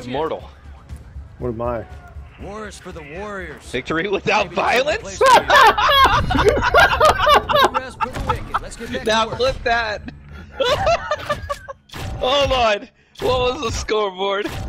Mortal. What am I? War is for the warriors. Victory without violence? Now clip that. Hold on. What was the scoreboard?